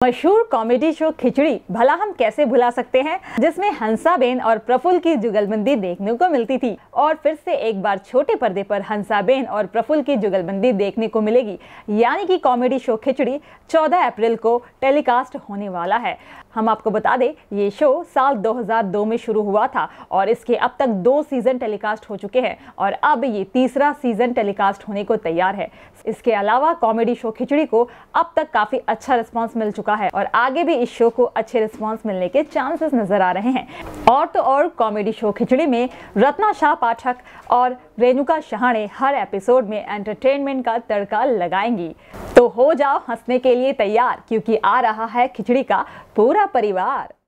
मशहूर comedy show खिचड़ी भला हम कैसे भुला सकते हैं, जिसमें हंसाबेन और प्रफुल्ल की जुगलबंदी देखने को मिलती थी। और फिर से एक बार छोटे पर्दे पर हंसाबेन और प्रफुल्ल की जुगलबंदी देखने को मिलेगी। यानी कि कॉमेडी शो खिचड़ी 14 अप्रैल को टेलीकास्ट होने वाला है। हम आपको बता दें, ये शो साल 2002 में शुरू हुआ था और इसके अब तक 2 सीजन टेलीकास्ट हो चुके हैं और अब ये तीसरा सीजन टेलीकास्ट होने को तैयार है। इसके अलावा कॉमेडी शो खिचड़ी को अब तक काफी अच्छा रिस्पांस मिल चुका है और आगे भी इस शो को अच्छे रिस्पांस मिलने के चांसेस नजर आ रहे हैं। और तो और कॉमेडी शो खिचड़ी में रत्ना शाह पाठक और रेणुका शहाणे हर एपिसोड में एंटरटेनमेंट का तड़का लगाएंगी। तो हो जाओ हंसने के लिए तैयार, क्योंकि आ रहा है खिचड़ी का पूरा परिवार।